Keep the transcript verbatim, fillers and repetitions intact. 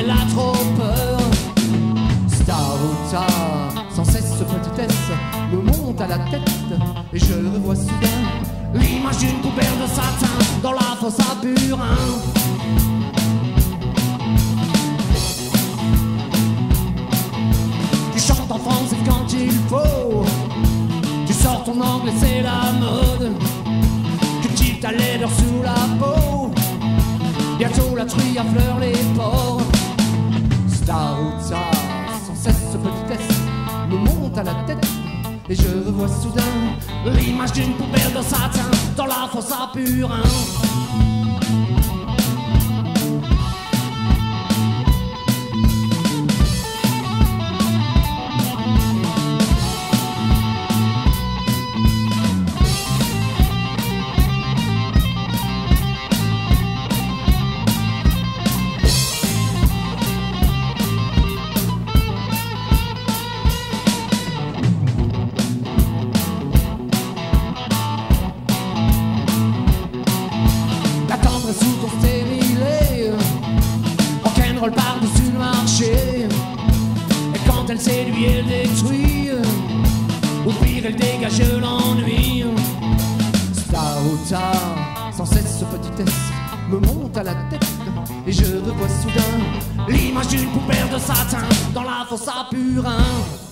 elle a trop peur. Star ou tard, sans cesse ce petitesse me monte à la tête et je revois soudain l'image d'une poupée de satin dans la fosse à burin. Tu chantes en français quand il faut, tu sors ton anglais, c'est la mode. Tu quittes ta laideur sous la peau, bientôt la truie affleure les pores. Star ou tard, sans cesse ce petitesse me monte à la tête et je revois soudain l'image d'une poupée de satin dans la fosse à burin. Sous ton stérilet, rock'n'roll par-dessus le marché. Et quand elle séduit, elle détruit, ou pire, elle dégage l'ennui. Star ou tard, sans cesse ce petitesse me monte à la tête et je revois soudain l'image d'une poupée de satin dans la fosse à burin.